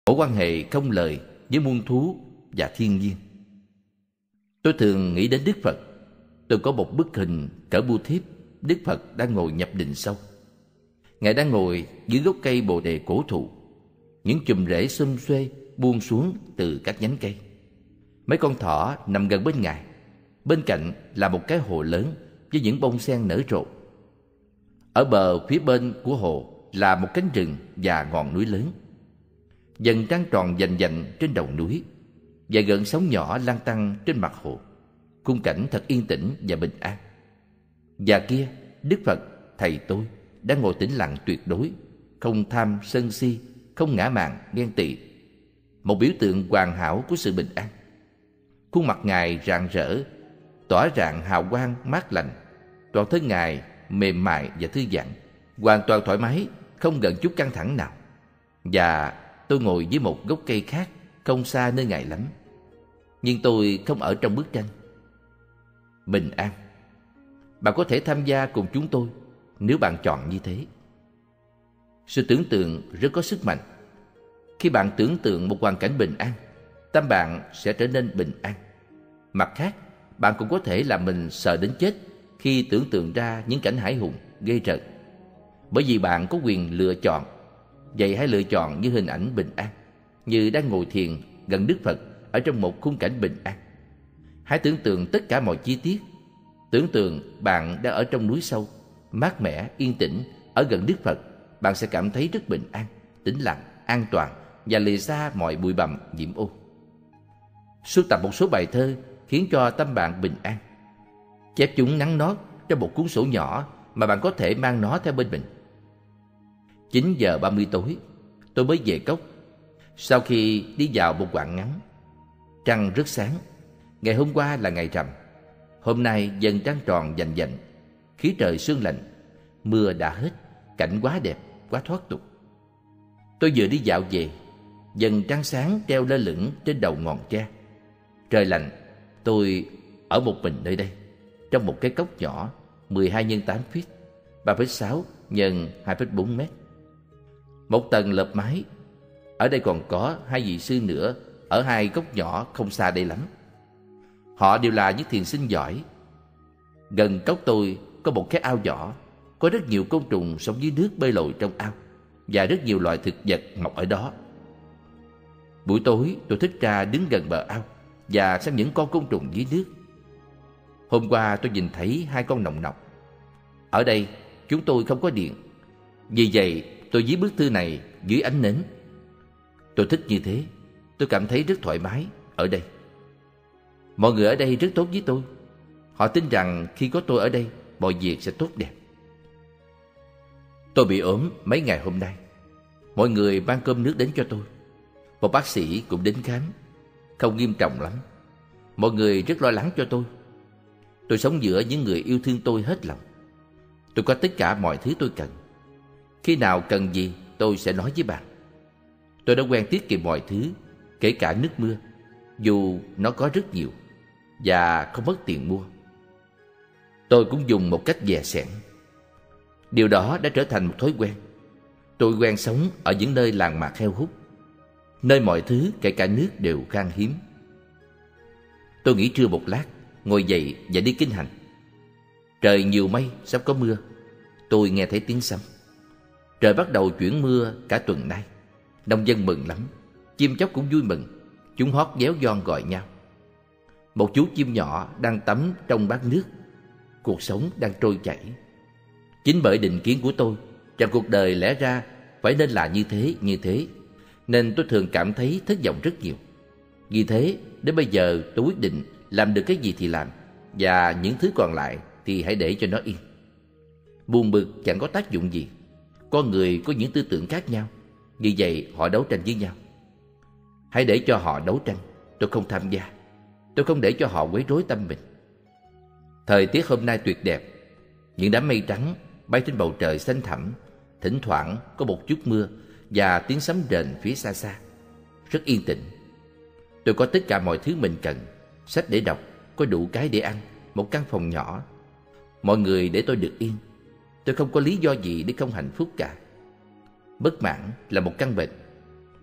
mối quan hệ không lời với muôn thú và thiên nhiên. Tôi thường nghĩ đến Đức Phật. Tôi có một bức hình cỡ bưu thiếp Đức Phật đang ngồi nhập định sâu. Ngài đang ngồi dưới gốc cây bồ đề cổ thụ. Những chùm rễ xum xuê buông xuống từ các nhánh cây. Mấy con thỏ nằm gần bên Ngài. Bên cạnh là một cái hồ lớn với những bông sen nở rộ. Ở bờ phía bên của hồ là một cánh rừng và ngọn núi lớn. Dần trăng tròn vành vạnh trên đầu núi và gợn sóng nhỏ lan tăn trên mặt hồ. Khung cảnh thật yên tĩnh và bình an. Và kia, Đức Phật, Thầy tôi, đang ngồi tĩnh lặng tuyệt đối, không tham sân si, không ngã mạn ghen tị. Một biểu tượng hoàn hảo của sự bình an. Khuôn mặt Ngài rạng rỡ, tỏa rạng hào quang mát lành. Toàn thân Ngài mềm mại và thư giãn, hoàn toàn thoải mái, không gần chút căng thẳng nào. Và tôi ngồi dưới một gốc cây khác, không xa nơi Ngài lắm. Nhưng tôi không ở trong bức tranh. Bình an. Bạn có thể tham gia cùng chúng tôi nếu bạn chọn như thế. Sự tưởng tượng rất có sức mạnh. Khi bạn tưởng tượng một hoàn cảnh bình an, tâm bạn sẽ trở nên bình an. Mặt khác, bạn cũng có thể làm mình sợ đến chết khi tưởng tượng ra những cảnh hãi hùng, ghê rợn. Bởi vì bạn có quyền lựa chọn. Vậy hãy lựa chọn như hình ảnh bình an, như đang ngồi thiền gần Đức Phật ở trong một khung cảnh bình an. Hãy tưởng tượng tất cả mọi chi tiết. Tưởng tượng bạn đang ở trong núi sâu, mát mẻ, yên tĩnh, ở gần Đức Phật. Bạn sẽ cảm thấy rất bình an, tĩnh lặng, an toàn và lìa xa mọi bụi bặm, nhiễm ô. Sưu tập một số bài thơ khiến cho tâm bạn bình an. Chép chúng nắn nót trong một cuốn sổ nhỏ mà bạn có thể mang nó theo bên mình. 9 giờ 30 tối, tôi mới về cốc. Sau khi đi dạo một quãng ngắn, trăng rất sáng. Ngày hôm qua là ngày rằm. Hôm nay dần trăng tròn vành vạnh, khí trời sương lạnh. Mưa đã hết, cảnh quá đẹp, quá thoát tục. Tôi vừa đi dạo về, dần trăng sáng treo lơ lửng trên đầu ngọn tre. Trời lạnh, tôi ở một mình nơi đây, trong một cái cốc nhỏ 12 x 8 feet, 3,6 x 2,4 mét. Một tầng lợp mái. Ở đây còn có 2 vị sư nữa ở 2 góc nhỏ không xa đây lắm. Họ đều là những thiền sinh giỏi. Gần cốc tôi có một cái ao nhỏ. Có rất nhiều côn trùng sống dưới nước bơi lội trong ao, và rất nhiều loài thực vật mọc ở đó. Buổi tối tôi thích ra đứng gần bờ ao và xem những con côn trùng dưới nước. Hôm qua tôi nhìn thấy 2 con nòng nọc. Ở đây chúng tôi không có điện. Vì vậy tôi viết bức thư này dưới ánh nến. Tôi thích như thế. Tôi cảm thấy rất thoải mái ở đây. Mọi người ở đây rất tốt với tôi. Họ tin rằng khi có tôi ở đây, mọi việc sẽ tốt đẹp. Tôi bị ốm mấy ngày hôm nay. Mọi người mang cơm nước đến cho tôi. Một bác sĩ cũng đến khám. Không nghiêm trọng lắm. Mọi người rất lo lắng cho tôi. Tôi sống giữa những người yêu thương tôi hết lòng. Tôi có tất cả mọi thứ tôi cần. Khi nào cần gì tôi sẽ nói với bạn. Tôi đã quen tiết kiệm mọi thứ, kể cả nước mưa, dù nó có rất nhiều và không mất tiền mua. Tôi cũng dùng một cách dè sẻn. Điều đó đã trở thành một thói quen. Tôi quen sống ở những nơi làng mạc heo hút, nơi mọi thứ kể cả nước đều khan hiếm. Tôi nghỉ trưa một lát, ngồi dậy và đi kinh hành. Trời nhiều mây, sắp có mưa. Tôi nghe thấy tiếng sấm. Trời bắt đầu chuyển mưa cả tuần nay. Nông dân mừng lắm. Chim chóc cũng vui mừng. Chúng hót véo von gọi nhau. Một chú chim nhỏ đang tắm trong bát nước. Cuộc sống đang trôi chảy. Chính bởi định kiến của tôi rằng cuộc đời lẽ ra phải nên là như thế, nên tôi thường cảm thấy thất vọng rất nhiều. Vì thế, đến bây giờ tôi quyết định làm được cái gì thì làm, và những thứ còn lại thì hãy để cho nó yên. Buồn bực chẳng có tác dụng gì. Con người có những tư tưởng khác nhau, vì vậy họ đấu tranh với nhau. Hãy để cho họ đấu tranh. Tôi không tham gia. Tôi không để cho họ quấy rối tâm mình. Thời tiết hôm nay tuyệt đẹp. Những đám mây trắng bay trên bầu trời xanh thẳm. Thỉnh thoảng có một chút mưa và tiếng sấm rền phía xa xa. Rất yên tĩnh. Tôi có tất cả mọi thứ mình cần. Sách để đọc, có đủ cái để ăn, một căn phòng nhỏ. Mọi người để tôi được yên. Tôi không có lý do gì để không hạnh phúc cả. Bất mãn là một căn bệnh.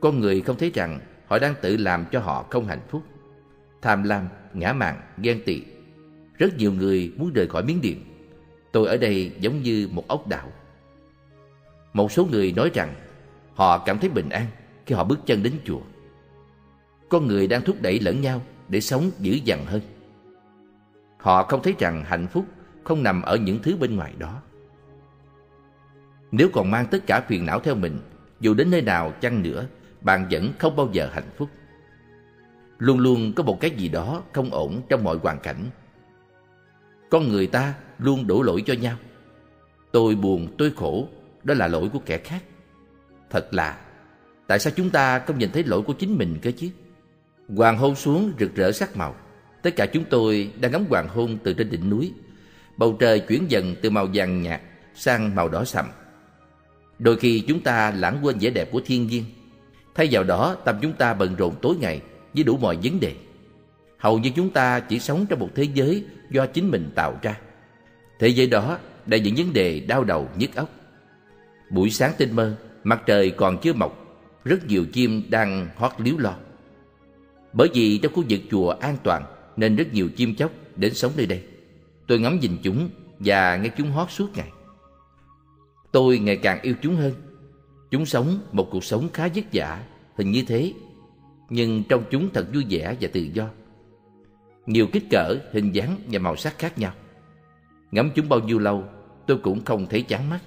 Con người không thấy rằng họ đang tự làm cho họ không hạnh phúc. Tham lam, ngã mạn, ghen tị. Rất nhiều người muốn rời khỏi Miến Điện. Tôi ở đây giống như một ốc đảo. Một số người nói rằng họ cảm thấy bình an khi họ bước chân đến chùa. Con người đang thúc đẩy lẫn nhau để sống dữ dằn hơn. Họ không thấy rằng hạnh phúc không nằm ở những thứ bên ngoài đó. Nếu còn mang tất cả phiền não theo mình, dù đến nơi nào chăng nữa, bạn vẫn không bao giờ hạnh phúc. Luôn luôn có một cái gì đó không ổn trong mọi hoàn cảnh. Con người ta luôn đổ lỗi cho nhau. Tôi buồn, tôi khổ, đó là lỗi của kẻ khác. Thật lạ, tại sao chúng ta không nhìn thấy lỗi của chính mình cơ chứ? Hoàng hôn xuống rực rỡ sắc màu. Tất cả chúng tôi đang ngắm hoàng hôn từ trên đỉnh núi. Bầu trời chuyển dần từ màu vàng nhạt sang màu đỏ sậm. Đôi khi chúng ta lãng quên vẻ đẹp của thiên nhiên. Thay vào đó, tâm chúng ta bận rộn tối ngày với đủ mọi vấn đề. Hầu như chúng ta chỉ sống trong một thế giới do chính mình tạo ra. Thế giới đó đầy những vấn đề đau đầu nhức óc. Buổi sáng tinh mơ, mặt trời còn chưa mọc, rất nhiều chim đang hót líu lo. Bởi vì trong khu vực chùa an toàn nên rất nhiều chim chóc đến sống nơi đây. Tôi ngắm nhìn chúng và nghe chúng hót suốt ngày. Tôi ngày càng yêu chúng hơn. Chúng sống một cuộc sống khá vất vả, hình như thế, nhưng trong chúng thật vui vẻ và tự do. Nhiều kích cỡ, hình dáng và màu sắc khác nhau. Ngắm chúng bao nhiêu lâu tôi cũng không thấy chán mắt.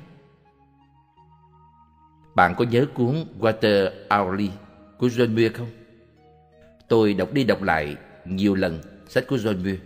Bạn có nhớ cuốn Walter Raleigh của John Muir không? Tôi đọc đi đọc lại nhiều lần sách của John Muir.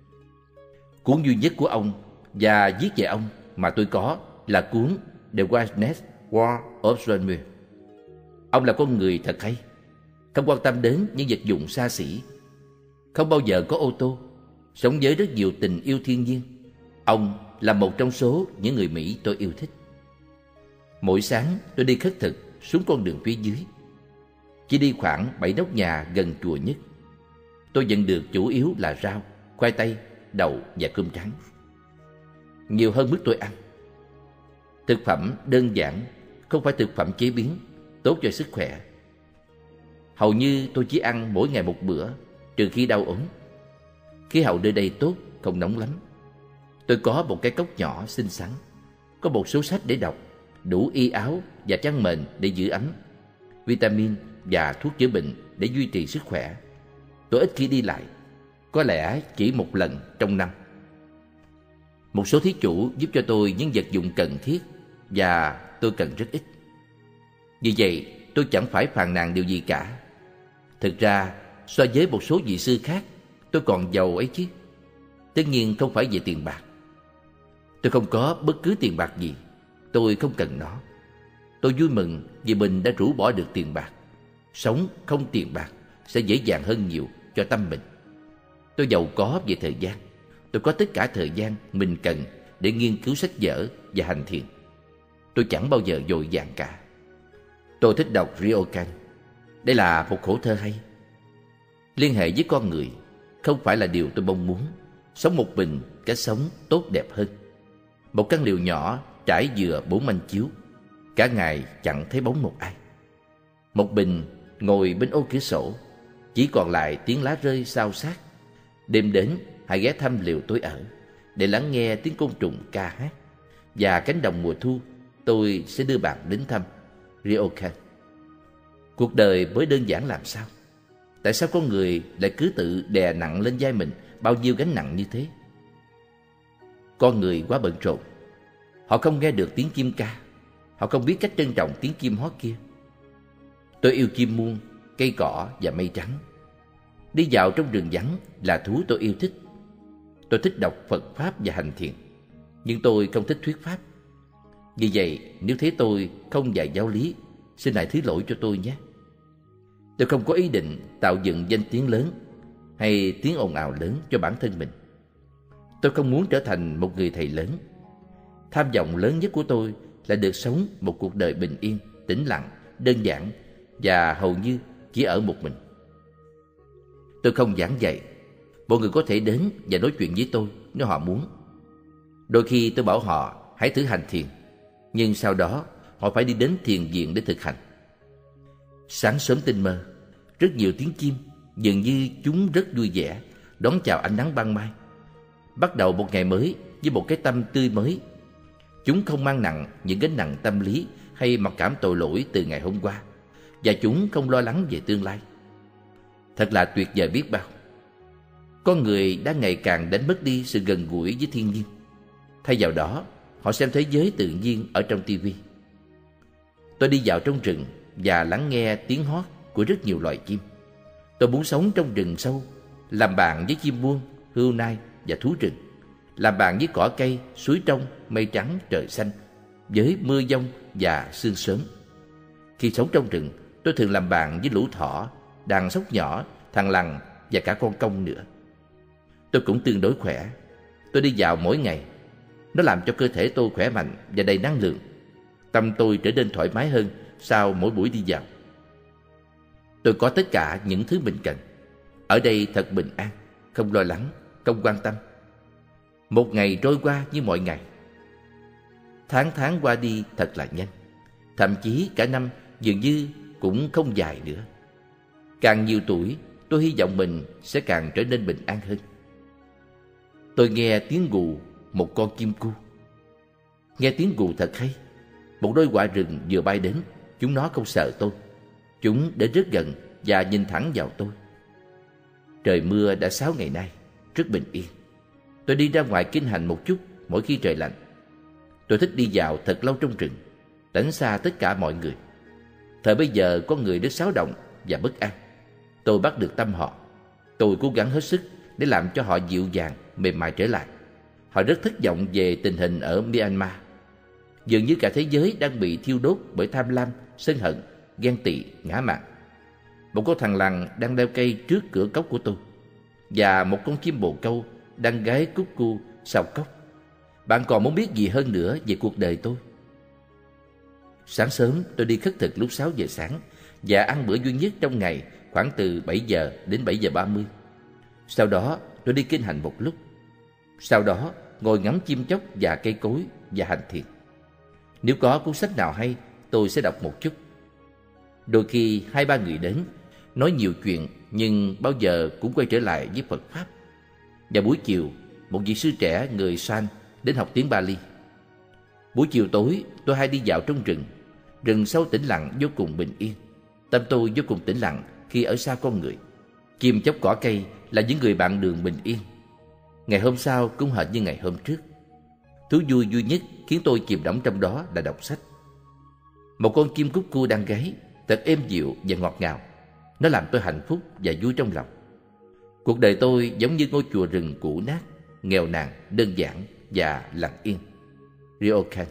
Cuốn duy nhất của ông và viết về ông mà tôi có là cuốn The Wilderness War of John Muir. Ông là con người thật hay, không quan tâm đến những vật dụng xa xỉ, không bao giờ có ô tô, sống với rất nhiều tình yêu thiên nhiên. Ông là một trong số những người Mỹ tôi yêu thích. Mỗi sáng tôi đi khất thực xuống con đường phía dưới. Chỉ đi khoảng 7 nóc nhà gần chùa nhất. Tôi nhận được chủ yếu là rau, khoai tây, đậu và cơm trắng. Nhiều hơn mức tôi ăn. Thực phẩm đơn giản, không phải thực phẩm chế biến, tốt cho sức khỏe. Hầu như tôi chỉ ăn mỗi ngày một bữa, trừ khi đau ốm. Khí hậu nơi đây tốt, không nóng lắm. Tôi có một cái cốc nhỏ xinh xắn, có một số sách để đọc, đủ y áo và chăn mền để giữ ấm, vitamin và thuốc chữa bệnh để duy trì sức khỏe. Tôi ít khi đi lại, có lẽ chỉ một lần trong năm. Một số thí chủ giúp cho tôi những vật dụng cần thiết và tôi cần rất ít. Vì vậy tôi chẳng phải phàn nàn điều gì cả. Thực ra so với một số vị sư khác, tôi còn giàu ấy chứ. Tất nhiên không phải về tiền bạc. Tôi không có bất cứ tiền bạc gì. Tôi không cần nó. Tôi vui mừng vì mình đã rũ bỏ được tiền bạc. Sống không tiền bạc sẽ dễ dàng hơn nhiều cho tâm mình. Tôi giàu có về thời gian. Tôi có tất cả thời gian mình cần để nghiên cứu sách vở và hành thiền. Tôi chẳng bao giờ vội vàng cả. Tôi thích đọc Ryokan. Đây là một khổ thơ hay. Liên hệ với con người không phải là điều tôi mong muốn. Sống một mình, cái sống tốt đẹp hơn. Một căn liều nhỏ trải dừa 4 manh chiếu. Cả ngày chẳng thấy bóng một ai. Một mình ngồi bên ô cửa sổ, chỉ còn lại tiếng lá rơi xao xát. Đêm đến hãy ghé thăm liều tôi ở để lắng nghe tiếng côn trùng ca hát. Và cánh đồng mùa thu tôi sẽ đưa bạn đến thăm. Ryokan. Cuộc đời mới đơn giản làm sao? Tại sao con người lại cứ tự đè nặng lên vai mình bao nhiêu gánh nặng như thế? Con người quá bận rộn. Họ không nghe được tiếng chim ca. Họ không biết cách trân trọng tiếng chim hót kia. Tôi yêu chim muông, cây cỏ và mây trắng. Đi dạo trong rừng vắng là thú tôi yêu thích. Tôi thích đọc Phật Pháp và hành thiền, nhưng tôi không thích thuyết Pháp. Vì vậy, nếu thấy tôi không dạy giáo lý, xin hãy thứ lỗi cho tôi nhé. Tôi không có ý định tạo dựng danh tiếng lớn hay tiếng ồn ào lớn cho bản thân mình. Tôi không muốn trở thành một người thầy lớn. Tham vọng lớn nhất của tôi là được sống một cuộc đời bình yên, tĩnh lặng, đơn giản và hầu như chỉ ở một mình. Tôi không giảng dạy. Mọi người có thể đến và nói chuyện với tôi nếu họ muốn. Đôi khi tôi bảo họ hãy thử hành thiền, nhưng sau đó họ phải đi đến thiền viện để thực hành. Sáng sớm tinh mơ, rất nhiều tiếng chim, dường như chúng rất vui vẻ đón chào ánh nắng ban mai. Bắt đầu một ngày mới với một cái tâm tươi mới. Chúng không mang nặng những gánh nặng tâm lý hay mặc cảm tội lỗi từ ngày hôm qua, và chúng không lo lắng về tương lai. Thật là tuyệt vời biết bao. Con người đang ngày càng đánh mất đi sự gần gũi với thiên nhiên. Thay vào đó, họ xem thế giới tự nhiên ở trong tivi. Tôi đi vào trong rừng và lắng nghe tiếng hót của rất nhiều loài chim. Tôi muốn sống trong rừng sâu, làm bạn với chim muông, hươu nai và thú rừng, làm bạn với cỏ cây, suối trong, mây trắng, trời xanh, với mưa giông và sương sớm. Khi sống trong rừng, tôi thường làm bạn với lũ thỏ, đàn sóc nhỏ, thằn lằn và cả con công nữa. Tôi cũng tương đối khỏe. Tôi đi dạo mỗi ngày. Nó làm cho cơ thể tôi khỏe mạnh và đầy năng lượng. Tâm tôi trở nên thoải mái hơn sau mỗi buổi đi dạo. Tôi có tất cả những thứ mình cần. Ở đây thật bình an, không lo lắng, không quan tâm. Một ngày trôi qua như mọi ngày. Tháng qua đi thật là nhanh. Thậm chí cả năm dường như cũng không dài nữa. Càng nhiều tuổi, tôi hy vọng mình sẽ càng trở nên bình an hơn. Tôi nghe tiếng gù một con kim cu. Nghe tiếng gù thật hay. Một đôi quạ rừng vừa bay đến. Chúng nó không sợ tôi. Chúng đến rất gần và nhìn thẳng vào tôi. Trời mưa đã 6 ngày nay, rất bình yên. Tôi đi ra ngoài kinh hành một chút mỗi khi trời lạnh. Tôi thích đi dạo thật lâu trong rừng, tránh xa tất cả mọi người. Thời bây giờ con người rất xáo động và bất an. Tôi bắt được tâm họ. Tôi cố gắng hết sức để làm cho họ dịu dàng, mềm mại trở lại. Họ rất thất vọng về tình hình ở Myanmar. Dường như cả thế giới đang bị thiêu đốt bởi tham lam, sân hận, ghen tị, ngã mạn. Một con thằn lằn đang leo cây trước cửa cốc của tôi, và một con chim bồ câu đang gáy cúc cu sau cốc. Bạn còn muốn biết gì hơn nữa về cuộc đời tôi? Sáng sớm tôi đi khất thực lúc 6 giờ sáng và ăn bữa duy nhất trong ngày khoảng từ 7 giờ đến 7 giờ 30. Sau đó tôi đi kinh hành một lúc. Sau đó ngồi ngắm chim chóc và cây cối và hành thiền. Nếu có cuốn sách nào hay, tôi sẽ đọc một chút. Đôi khi 2-3 người đến, nói nhiều chuyện nhưng bao giờ cũng quay trở lại với Phật Pháp. Và buổi chiều, một vị sư trẻ người San đến học tiếng Bali. Buổi chiều tối, tôi hay đi dạo trong rừng. Rừng sâu tĩnh lặng vô cùng bình yên. Tâm tôi vô cùng tĩnh lặng khi ở xa con người. Chim chóc cỏ cây là những người bạn đường bình yên. Ngày hôm sau cũng hệt như ngày hôm trước. Thú vui duy nhất khiến tôi chìm đắm trong đó là đọc sách. Một con chim cúc cu đang gáy, thật êm dịu và ngọt ngào. Nó làm tôi hạnh phúc và vui trong lòng. Cuộc đời tôi giống như ngôi chùa rừng cũ nát, nghèo nàn, đơn giản và lặng yên. Ryokan.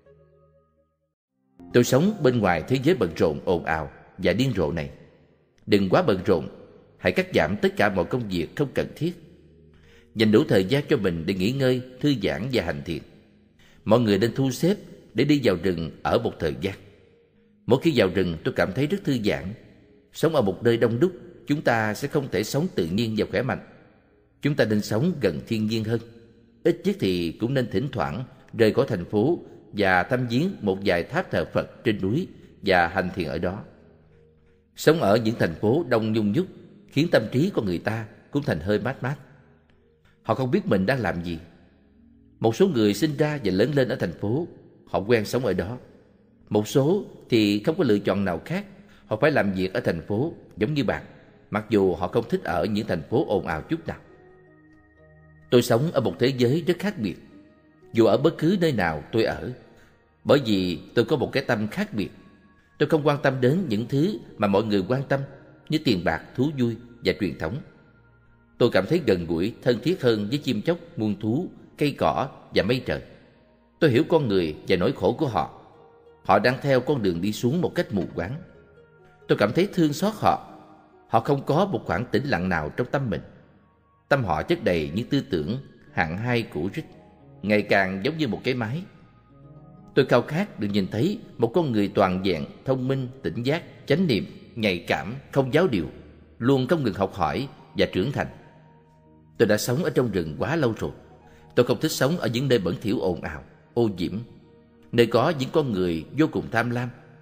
Tôi sống bên ngoài thế giới bận rộn, ồn ào và điên rồ này. Đừng quá bận rộn. Hãy cắt giảm tất cả mọi công việc không cần thiết. Dành đủ thời gian cho mình để nghỉ ngơi, thư giãn và hành thiền. Mọi người nên thu xếp để đi vào rừng ở một thời gian. Mỗi khi vào rừng tôi cảm thấy rất thư giãn. Sống ở một nơi đông đúc, chúng ta sẽ không thể sống tự nhiên và khỏe mạnh. Chúng ta nên sống gần thiên nhiên hơn. Ít nhất thì cũng nên thỉnh thoảng rời khỏi thành phố và thăm viếng một vài tháp thờ Phật trên núi và hành thiền ở đó. Sống ở những thành phố đông nhung nhúc khiến tâm trí của người ta cũng thành hơi mát mát. Họ không biết mình đang làm gì. Một số người sinh ra và lớn lên ở thành phố, họ quen sống ở đó. Một số thì không có lựa chọn nào khác, họ phải làm việc ở thành phố giống như bạn, mặc dù họ không thích ở những thành phố ồn ào chút nào. Tôi sống ở một thế giới rất khác biệt, dù ở bất cứ nơi nào tôi ở, bởi vì tôi có một cái tâm khác biệt. Tôi không quan tâm đến những thứ mà mọi người quan tâm như tiền bạc, thú vui và truyền thống. Tôi cảm thấy gần gũi, thân thiết hơn với chim chóc, muôn thú, cây cỏ và mây trời. Tôi hiểu con người và nỗi khổ của họ. Họ đang theo con đường đi xuống một cách mù quáng. Tôi cảm thấy thương xót họ. Họ không có một khoảng tĩnh lặng nào trong tâm mình. Tâm họ chất đầy những tư tưởng hạng hai cũ rích, ngày càng giống như một cái máy. Tôi khao khát được nhìn thấy một con người toàn vẹn, thông minh, tỉnh giác, chánh niệm, nhạy cảm, không giáo điều, luôn không ngừng học hỏi và trưởng thành. Tôi đã sống ở trong rừng quá lâu rồi. Tôi không thích sống ở những nơi bẩn thỉu ồn ào, ô nhiễm, nơi có những con người vô cùng tham lam.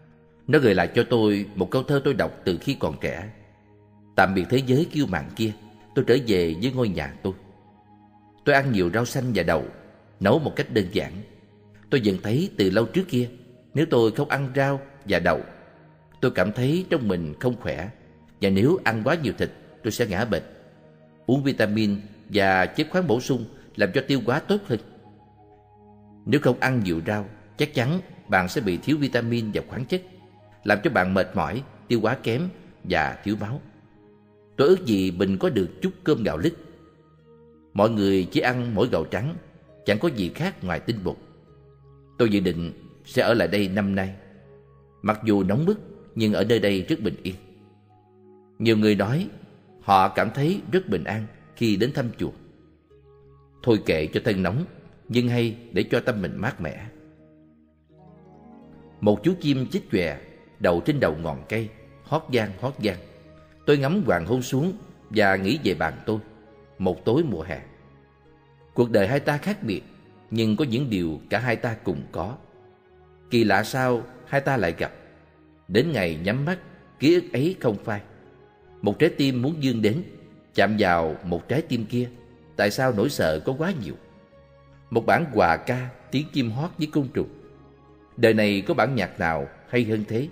Nó gợi lại cho tôi một câu thơ tôi đọc từ khi còn trẻ. Tạm biệt thế giới kiêu mạn kia, tôi trở về với ngôi nhà tôi. Tôi ăn nhiều rau xanh và đậu, nấu một cách đơn giản. Tôi nhận thấy từ lâu trước kia, nếu tôi không ăn rau và đậu, tôi cảm thấy trong mình không khỏe. Và nếu ăn quá nhiều thịt, tôi sẽ ngã bệnh. Uống vitamin và chất khoáng bổ sung làm cho tiêu hóa tốt hơn. Nếu không ăn nhiều rau, chắc chắn bạn sẽ bị thiếu vitamin và khoáng chất, làm cho bạn mệt mỏi, tiêu hóa kém và thiếu máu. Tôi ước gì mình có được chút cơm gạo lứt. Mọi người chỉ ăn mỗi gạo trắng, chẳng có gì khác ngoài tinh bột. Tôi dự định sẽ ở lại đây năm nay. Mặc dù nóng bức, nhưng ở nơi đây rất bình yên. Nhiều người nói họ cảm thấy rất bình an khi đến thăm chùa. Thôi kệ cho thân nóng, nhưng hay để cho tâm mình mát mẻ. Một chú chim chích chòe đậu trên đầu ngọn cây, hót vang hót vang. Tôi ngắm hoàng hôn xuống và nghĩ về bạn tôi, một tối mùa hè. Cuộc đời hai ta khác biệt, nhưng có những điều cả hai ta cùng có. Kỳ lạ sao hai ta lại gặp. Đến ngày nhắm mắt, ký ức ấy không phai. Một trái tim muốn vươn đến, chạm vào một trái tim kia. Tại sao nỗi sợ có quá nhiều? Một bản hòa ca, tiếng chim hót với côn trùng. Đời này có bản nhạc nào hay hơn thế?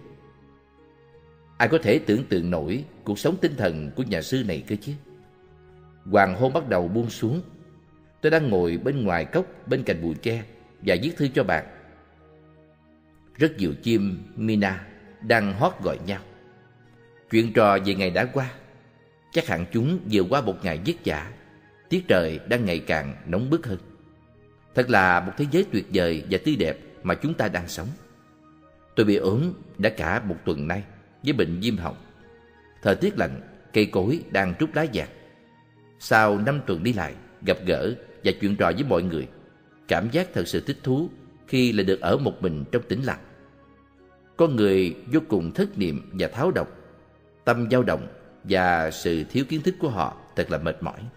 Ai có thể tưởng tượng nổi cuộc sống tinh thần của nhà sư này cơ chứ? Hoàng hôn bắt đầu buông xuống. Tôi đang ngồi bên ngoài cốc bên cạnh bụi tre và viết thư cho bạn. Rất nhiều chim Mina đang hót gọi nhau. Chuyện trò về ngày đã qua. Chắc hẳn chúng vừa qua một ngày vất vả. Tiết trời đang ngày càng nóng bức hơn. Thật là một thế giới tuyệt vời và tươi đẹp mà chúng ta đang sống. Tôi bị ốm đã cả một tuần nay với bệnh viêm họng. Thời tiết lạnh, cây cối đang trút lá vàng. Sau 5 tuần đi lại, gặp gỡ và chuyện trò với mọi người, cảm giác thật sự thích thú khi lại được ở một mình trong tĩnh lặng. Con người vô cùng thất niệm và tháo động, tâm dao động và sự thiếu kiến thức của họ thật là mệt mỏi.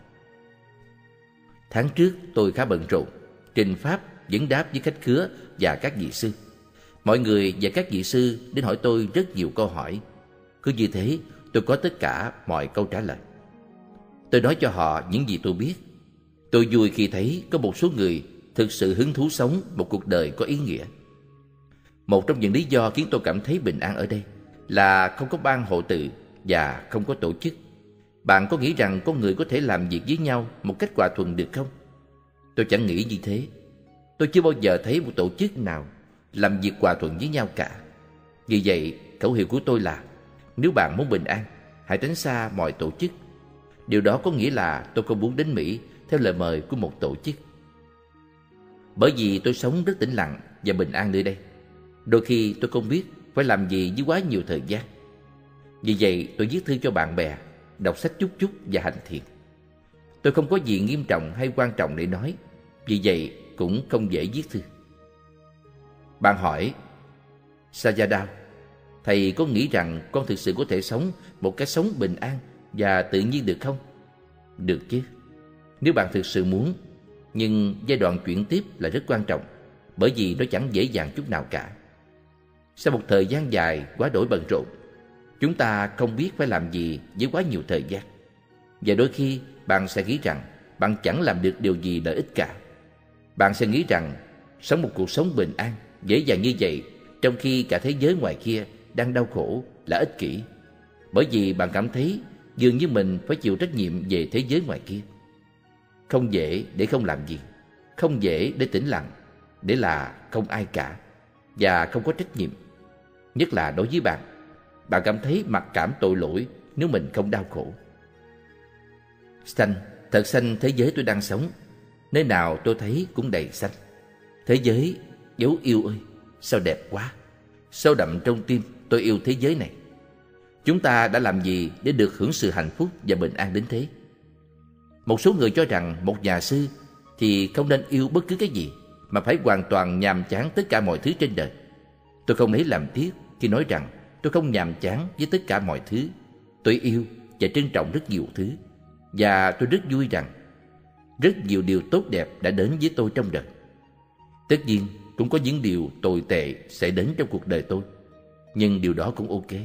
Tháng trước tôi khá bận rộn, trình pháp, vấn đáp với khách khứa và các vị sư. Mọi người và các vị sư đến hỏi tôi rất nhiều câu hỏi. Cứ như thế, tôi có tất cả mọi câu trả lời. Tôi nói cho họ những gì tôi biết. Tôi vui khi thấy có một số người thực sự hứng thú sống một cuộc đời có ý nghĩa. Một trong những lý do khiến tôi cảm thấy bình an ở đây là không có ban hộ tự và không có tổ chức. Bạn có nghĩ rằng con người có thể làm việc với nhau một cách hòa thuận được không? Tôi chẳng nghĩ như thế. Tôi chưa bao giờ thấy một tổ chức nào làm việc hòa thuận với nhau cả. Vì vậy, khẩu hiệu của tôi là: nếu bạn muốn bình an, hãy tránh xa mọi tổ chức. Điều đó có nghĩa là tôi không muốn đến Mỹ theo lời mời của một tổ chức. Bởi vì tôi sống rất tĩnh lặng và bình an nơi đây. Đôi khi tôi không biết phải làm gì với quá nhiều thời gian. Vì vậy tôi viết thư cho bạn bè, đọc sách chút chút và hành thiền. Tôi không có gì nghiêm trọng hay quan trọng để nói, vì vậy cũng không dễ viết thư. Bạn hỏi: Sayadaw, thầy có nghĩ rằng con thực sự có thể sống một cách sống bình an và tự nhiên được không? Được chứ, nếu bạn thực sự muốn. Nhưng giai đoạn chuyển tiếp là rất quan trọng, bởi vì nó chẳng dễ dàng chút nào cả. Sau một thời gian dài quá đổi bận rộn, chúng ta không biết phải làm gì với quá nhiều thời gian. Và đôi khi bạn sẽ nghĩ rằng bạn chẳng làm được điều gì lợi ích cả. Bạn sẽ nghĩ rằng sống một cuộc sống bình an, dễ dàng như vậy, trong khi cả thế giới ngoài kia đang đau khổ, là ích kỷ. Bởi vì bạn cảm thấy dường như mình phải chịu trách nhiệm về thế giới ngoài kia. Không dễ để không làm gì, không dễ để tĩnh lặng, để là không ai cả và không có trách nhiệm. Nhất là đối với bạn, bạn cảm thấy mặc cảm tội lỗi nếu mình không đau khổ. Xanh, thật xanh thế giới tôi đang sống. Nơi nào tôi thấy cũng đầy xanh. Thế giới dấu yêu ơi, sao đẹp quá. Sâu đậm trong tim tôi yêu thế giới này. Chúng ta đã làm gì để được hưởng sự hạnh phúc và bình an đến thế? Một số người cho rằng một nhà sư thì không nên yêu bất cứ cái gì, mà phải hoàn toàn nhàm chán tất cả mọi thứ trên đời. Tôi không lấy làm tiếc khi nói rằng tôi không nhàm chán với tất cả mọi thứ. Tôi yêu và trân trọng rất nhiều thứ. Và tôi rất vui rằng rất nhiều điều tốt đẹp đã đến với tôi trong đời. Tất nhiên cũng có những điều tồi tệ sẽ đến trong cuộc đời tôi. nhưng điều đó cũng ok.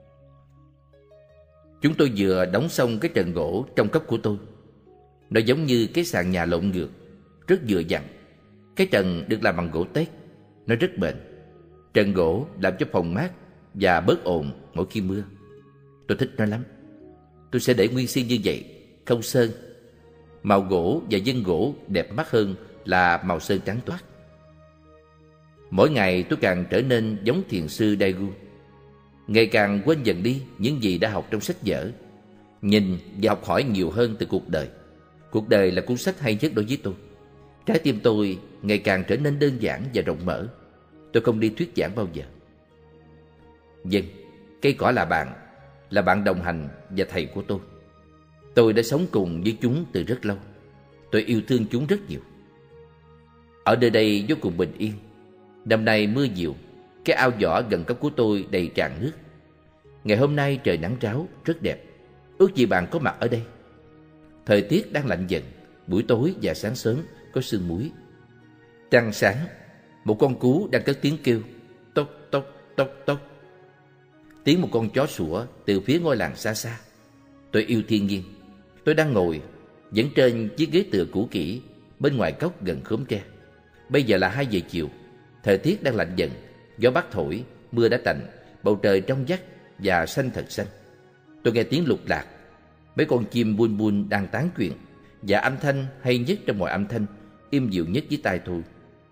Chúng tôi vừa đóng xong cái trần gỗ trong cấp của tôi. Nó giống như cái sàn nhà lộn ngược, rất vừa vặn. Cái trần được làm bằng gỗ tét, nó rất bền. Trần gỗ làm cho phòng mát và bớt ồn mỗi khi mưa. Tôi thích nó lắm. Tôi sẽ để nguyên si như vậy, không sơn. Màu gỗ và vân gỗ đẹp mắt hơn là màu sơn trắng toát. Mỗi ngày tôi càng trở nên giống thiền sư Daegu, ngày càng quên dần đi những gì đã học trong sách vở, nhìn và học hỏi nhiều hơn từ cuộc đời. Cuộc đời là cuốn sách hay nhất đối với tôi. Trái tim tôi ngày càng trở nên đơn giản và rộng mở. Tôi không đi thuyết giảng bao giờ. Vâng, cây cỏ là bạn đồng hành và thầy của tôi. Tôi đã sống cùng với chúng từ rất lâu. Tôi yêu thương chúng rất nhiều. Ở nơi đây vô cùng bình yên. Năm nay mưa nhiều, cái ao giỏ gần cấp của tôi đầy tràn nước. Ngày hôm nay trời nắng ráo, rất đẹp. Ước gì bạn có mặt ở đây. Thời tiết đang lạnh dần, buổi tối và sáng sớm có sương muối. Trăng sáng, một con cú đang cất tiếng kêu tốc tốc tốc tốc. Tiếng một con chó sủa từ phía ngôi làng xa xa. Tôi yêu thiên nhiên. Tôi đang ngồi vẫn trên chiếc ghế tựa cũ kỹ bên ngoài cốc gần khóm tre. Bây giờ là 2 giờ chiều. Thời tiết đang lạnh dần, gió bắc thổi, mưa đã tạnh, bầu trời trong vắt và xanh thật xanh. Tôi nghe tiếng lục lạc, mấy con chim bun bun đang tán chuyện, và âm thanh hay nhất trong mọi âm thanh, im dịu nhất với tai tôi.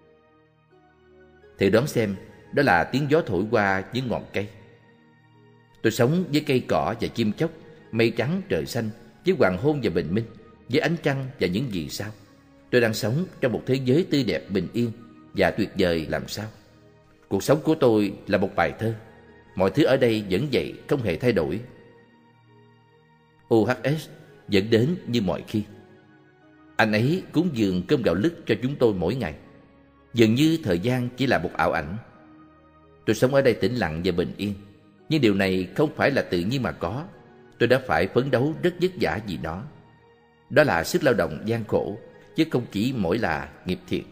Thử đoán xem, đó là tiếng gió thổi qua những ngọn cây. Tôi sống với cây cỏ và chim chóc, mây trắng trời xanh, với hoàng hôn và bình minh, với ánh trăng và những vì sao. Tôi đang sống trong một thế giới tươi đẹp bình yên và tuyệt vời làm sao. Cuộc sống của tôi là một bài thơ. Mọi thứ ở đây vẫn vậy, không hề thay đổi. OHS vẫn đến như mọi khi. Anh ấy cúng dường cơm gạo lứt cho chúng tôi mỗi ngày. Dường như thời gian chỉ là một ảo ảnh. Tôi sống ở đây tĩnh lặng và bình yên. Nhưng điều này không phải là tự nhiên mà có. Tôi đã phải phấn đấu rất vất vả vì nó. Đó là sức lao động gian khổ, chứ không chỉ mỗi là nghiệp thiện.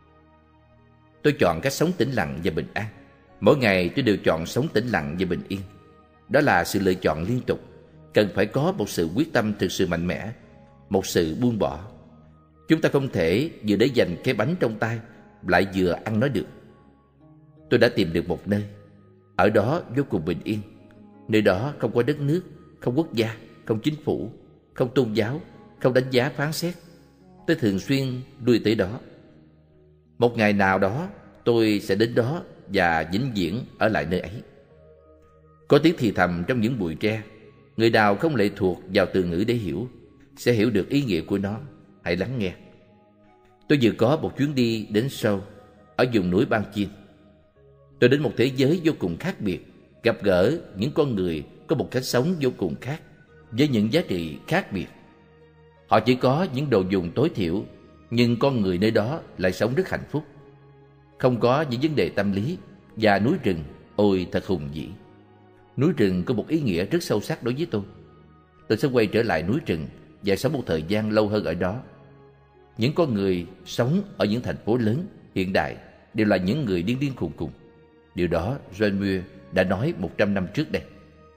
Tôi chọn cách sống tĩnh lặng và bình an. Mỗi ngày tôi đều chọn sống tĩnh lặng và bình yên. Đó là sự lựa chọn liên tục. Cần phải có một sự quyết tâm thực sự mạnh mẽ, một sự buông bỏ. Chúng ta không thể vừa để dành cái bánh trong tay lại vừa ăn nó được. Tôi đã tìm được một nơi. Ở đó vô cùng bình yên. Nơi đó không có đất nước, không quốc gia, không chính phủ, không tôn giáo, không đánh giá phán xét. Tôi thường xuyên lui tới đó. Một ngày nào đó tôi sẽ đến đó và vĩnh viễn ở lại nơi ấy. Có tiếng thì thầm trong những bụi tre. Người nào không lệ thuộc vào từ ngữ để hiểu sẽ hiểu được ý nghĩa của nó. Hãy lắng nghe. Tôi vừa có một chuyến đi đến Seoul, ở vùng núi Ban Chin. Tôi đến một thế giới vô cùng khác biệt, gặp gỡ những con người có một cách sống vô cùng khác, với những giá trị khác biệt. Họ chỉ có những đồ dùng tối thiểu, nhưng con người nơi đó lại sống rất hạnh phúc. Không có những vấn đề tâm lý, và núi rừng, ôi thật hùng vĩ. Núi rừng có một ý nghĩa rất sâu sắc đối với tôi. Tôi sẽ quay trở lại núi rừng và sống một thời gian lâu hơn ở đó. Những con người sống ở những thành phố lớn, hiện đại đều là những người điên điên khùng khùng. Điều đó John Muir đã nói 100 năm trước đây.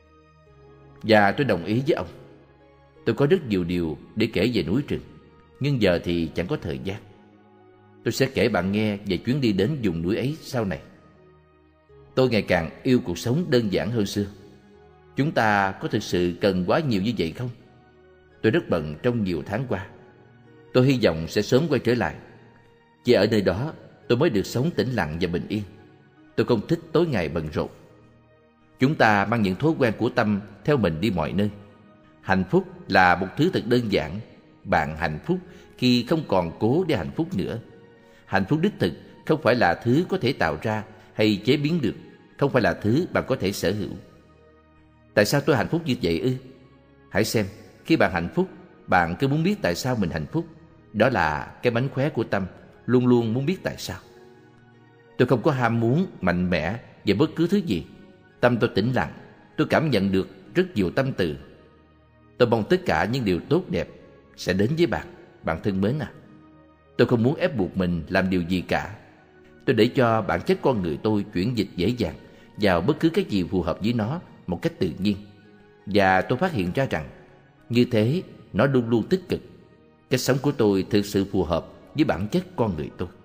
Và tôi đồng ý với ông. Tôi có rất nhiều điều để kể về núi rừng, nhưng giờ thì chẳng có thời gian. Tôi sẽ kể bạn nghe về chuyến đi đến vùng núi ấy sau này. Tôi ngày càng yêu cuộc sống đơn giản hơn xưa. Chúng ta có thực sự cần quá nhiều như vậy không? Tôi rất bận trong nhiều tháng qua. Tôi hy vọng sẽ sớm quay trở lại. Chỉ ở nơi đó tôi mới được sống tĩnh lặng và bình yên. Tôi không thích tối ngày bận rộn. Chúng ta mang những thói quen của tâm theo mình đi mọi nơi. Hạnh phúc là một thứ thật đơn giản. Bạn hạnh phúc khi không còn cố để hạnh phúc nữa. Hạnh phúc đích thực không phải là thứ có thể tạo ra hay chế biến được, không phải là thứ bạn có thể sở hữu. Tại sao tôi hạnh phúc như vậy ư? Hãy xem, khi bạn hạnh phúc, bạn cứ muốn biết tại sao mình hạnh phúc. Đó là cái mánh khóe của tâm, luôn luôn muốn biết tại sao. Tôi không có ham muốn mạnh mẽ về bất cứ thứ gì. Tâm tôi tĩnh lặng, tôi cảm nhận được rất nhiều tâm từ. Tôi mong tất cả những điều tốt đẹp sẽ đến với bạn, bạn thân mến à. Tôi không muốn ép buộc mình làm điều gì cả. Tôi để cho bản chất con người tôi chuyển dịch dễ dàng vào bất cứ cái gì phù hợp với nó một cách tự nhiên. Và tôi phát hiện ra rằng như thế nó luôn luôn tích cực. Cách sống của tôi thực sự phù hợp với bản chất con người tôi.